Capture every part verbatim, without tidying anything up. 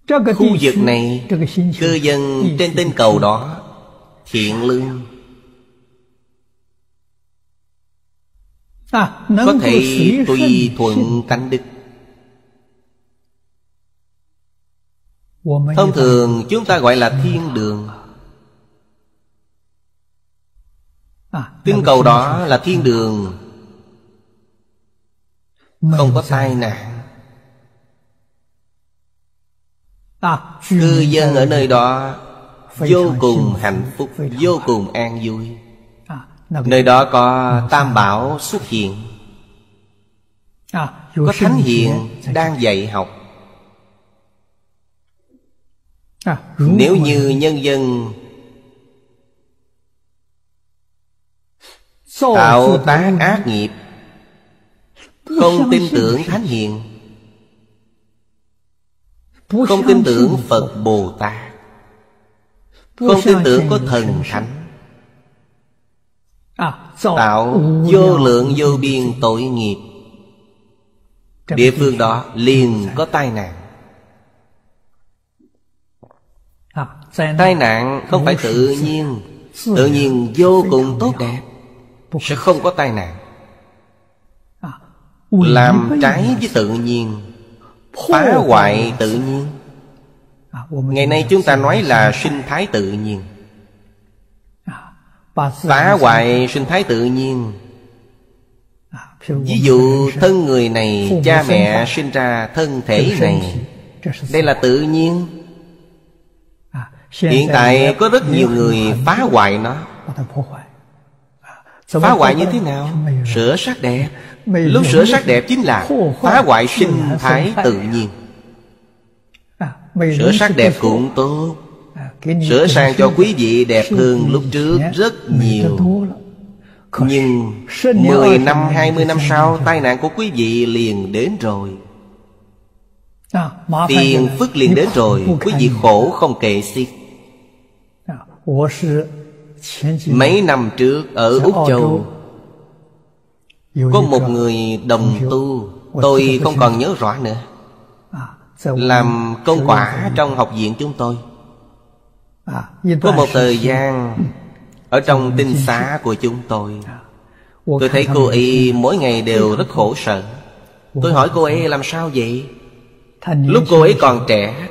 Khu vực này, cư dân trên tinh cầu đó thiện lương, có thể tùy thuận tánh đức. Thông thường chúng ta gọi là thiên đường. Tinh cầu đó là thiên đường, không có tai nạn. Cư dân ở nơi đó vô cùng hạnh phúc, vô cùng an vui. Nơi đó có Tam Bảo xuất hiện, có Thánh Hiền đang dạy học. Nếu như nhân dân tạo tác ác nghiệp, không tin tưởng Thánh Hiền, không tin tưởng Phật Bồ Tát, không tin tưởng có thần thánh, tạo vô lượng vô biên tội nghiệp, địa phương đó liền có tai nạn. Tai nạn không phải tự nhiên. Tự nhiên vô cùng tốt đẹp, sẽ không có tai nạn. Làm trái với tự nhiên, phá hoại tự nhiên. Ngày nay chúng ta nói là sinh thái tự nhiên. Phá hoại sinh thái tự nhiên. Ví dụ thân người này, cha mẹ sinh ra thân thể này, đây là tự nhiên. Hiện tại có rất nhiều người phá hoại nó. Phá hoại như thế nào? Sửa sắc đẹp. Lúc sửa sắc đẹp chính là phá hoại sinh thái tự nhiên. Sửa sắc đẹp cũng tốt, sửa sang cho quý vị đẹp hơn lúc trước rất nhiều. Nhưng mười năm, hai mươi năm sau, tai nạn của quý vị liền đến rồi. Phiền phức liền đến rồi, quý vị khổ không kể xiết. Mấy năm trước ở Úc Châu, có một người đồng tu, tôi không còn nhớ rõ nữa, làm công quả trong học viện chúng tôi. Có một thời gian ở trong tinh xá của chúng tôi, tôi thấy cô ấy mỗi ngày đều rất khổ sở. Tôi hỏi cô ấy làm sao vậy? Lúc cô ấy còn trẻ,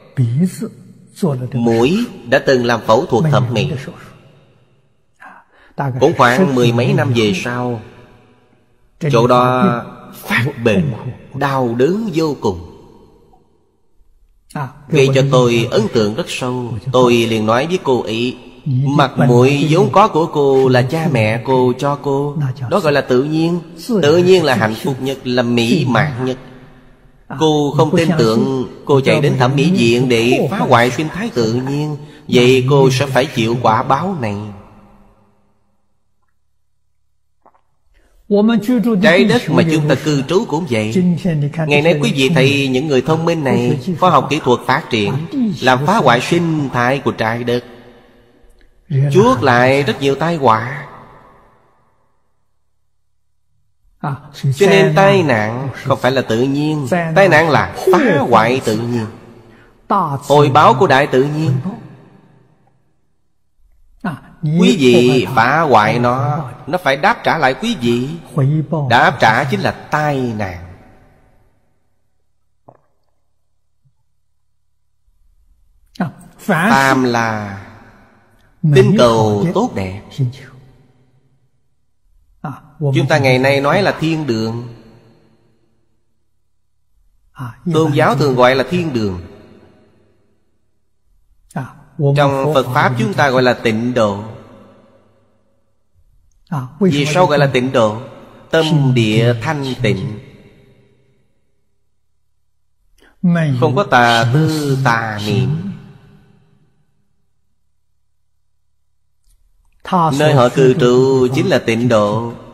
mũi đã từng làm phẫu thuật thẩm mỹ. Cũng khoảng mười mấy năm về sau, chỗ đó phát bệnh, đau đớn vô cùng, gây cho tôi ấn tượng rất sâu. Tôi liền nói với cô ấy, mặt mũi vốn có của cô là cha mẹ cô cho cô, đó gọi là tự nhiên. Tự nhiên là hạnh phúc nhất, là mỹ mãn nhất. Cô không tin tưởng, cô chạy đến thẩm mỹ viện để phá hoại sinh thái tự nhiên, vậy cô sẽ phải chịu quả báo này. Trái đất mà chúng ta cư trú cũng vậy. Ngày nay quý vị thấy những người thông minh này, khoa học kỹ thuật phát triển, làm phá hoại sinh thái của trái đất, chuốc lại rất nhiều tai họa. Cho nên tai nạn không phải là tự nhiên, tai nạn là phá hoại tự nhiên, hồi báo của đại tự nhiên. Quý vị phá hoại nó, nó phải đáp trả lại quý vị. Đáp trả chính là tai nạn. Phàm là tinh cầu tốt đẹp. Chúng ta ngày nay nói là thiên đường. Tôn giáo thường gọi là thiên đường. Trong Phật Pháp chúng ta gọi là tịnh độ. Vì sao gọi là tịnh độ? Tâm địa thanh tịnh, không có tà tư tà niệm. Nơi họ cư trú chính là tịnh độ.